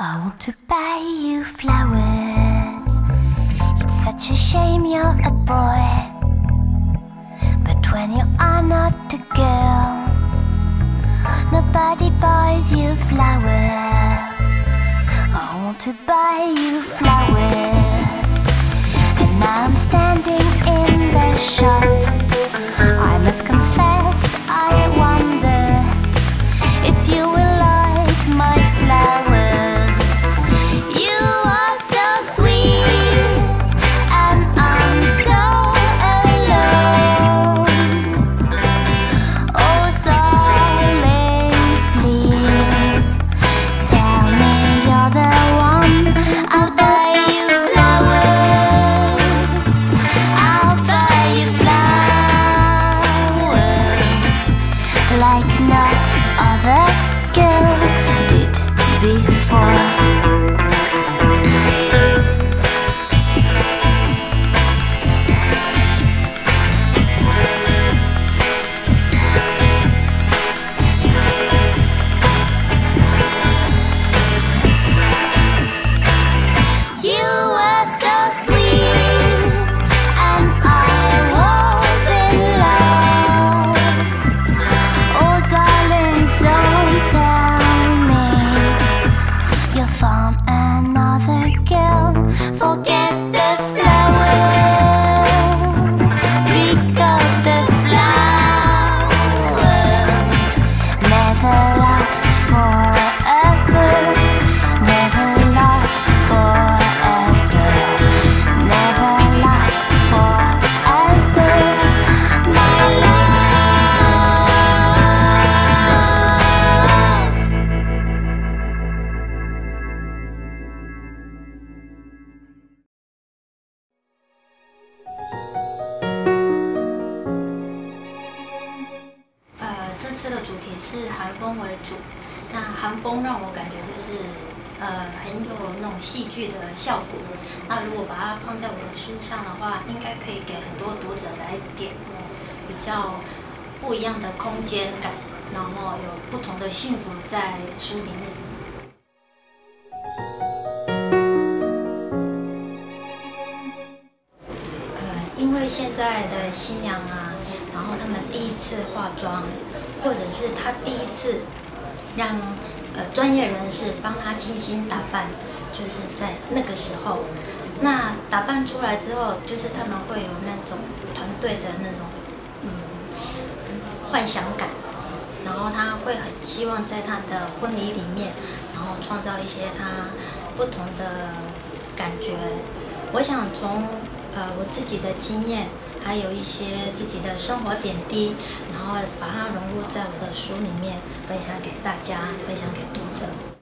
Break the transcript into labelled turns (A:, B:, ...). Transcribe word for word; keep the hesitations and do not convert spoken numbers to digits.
A: I want to buy you flowers. It's such a shame you're a boy, but when you are not a girl, nobody buys you flowers. I want to buy you flowers, and now I'm standing in the shop. I must confess I wonder if you will like my flowers. You are so sweet, and I'm so alone. Oh darling, please tell me you're the one. I'll buy you flowers. I'll buy you flowers like no other girl did before. You were so sweet, and I was in love. Oh darling, don't tell me you found another girl. Forget the flowers, because the flowers never last forever. Never last forever. Never last forever. My love.
B: 呃，这次的主题是韩风为主。那韩风让我感觉就是呃很有那种戏剧的效果。那如果把它放在我的书上的话，应该可以给很多读者来点比较不一样的空间感，然后有不同的幸福在书里面。呃，因为现在的新娘啊，然后他们第一次化妆，或者是她第一次让呃专业人士帮她精心打扮，就是在那个时候。那打扮出来之后，就是他们会有那种团队的那种嗯幻想感，然后他会很希望在他的婚礼里面，然后创造一些他不同的感觉。我想从呃我自己的经验，还有一些自己的生活点滴，然后把它融入在我的书里面，分享给大家，分享给读者。